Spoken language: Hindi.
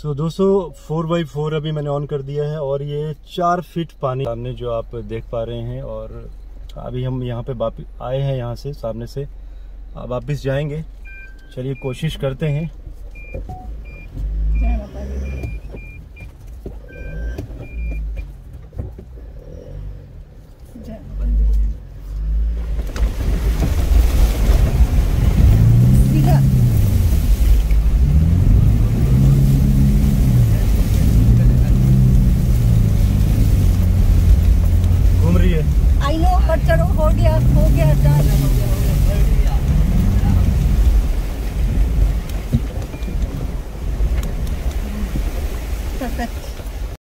सो दोस्तों 4x4 अभी मैंने ऑन कर दिया है और ये 4 फीट पानी सामने जो आप देख पा रहे हैं। और अभी हम यहाँ पे वापिस आए हैं, यहाँ से सामने से वापिस जाएंगे। चलिए कोशिश करते हैं। आई नो, पर चलो हो गया टर्न।